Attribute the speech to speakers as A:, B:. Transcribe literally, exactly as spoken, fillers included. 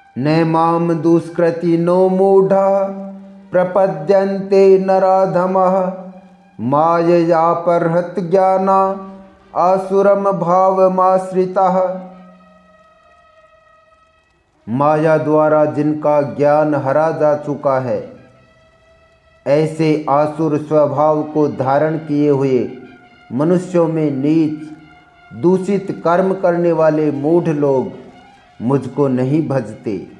A: न माम दुष्कृति नो मूढ़ा प्रपद्यन्ते नराधमः माययापहृत ज्ञाना आसुरम भावमाश्रितः। माया द्वारा जिनका ज्ञान हरा जा चुका है, ऐसे आसुर स्वभाव को धारण किए हुए मनुष्यों में नीच दूषित कर्म करने वाले मूढ़ लोग मुझको नहीं भजते।